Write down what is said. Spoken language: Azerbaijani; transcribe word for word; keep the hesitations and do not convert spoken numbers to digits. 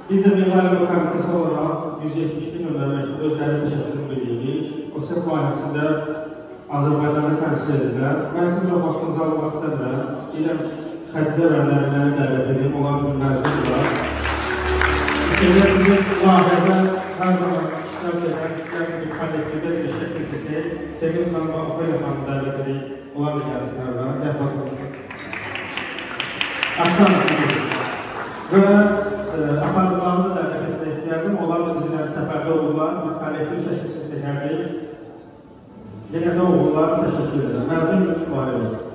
Biz də Milli Komitesi olaraq yüz yetmiş bir nömrə məktubda özlərini təşəkkür edirik. O sırf layihəsində Azərbaycanı təmsil edirlər. Mən sizə vaxtınızı almaq istəmirəm. İstəyirəm Xədicə və Nərimanı dəvət edeyim. Onlar üçün məruzdular. İstəyirəm bizim layihədə hər zaman iştirak edən istəyən bir kollektivdə bir işə keçəcək. Sevinç xanım və Afayla xanım dəvət edeyim. Onlar da gəlsinlər. Cəhbat olun. Aslan və aparıcılarımızı dəvət etmək istəyərdim. Onlar da bizimlə səfərdə olurlar. Bir kollektiv şəkildə çəkərdik. Yenə də oğullar təşəkkür edirəm. Məzun gününüz mübarək olsun.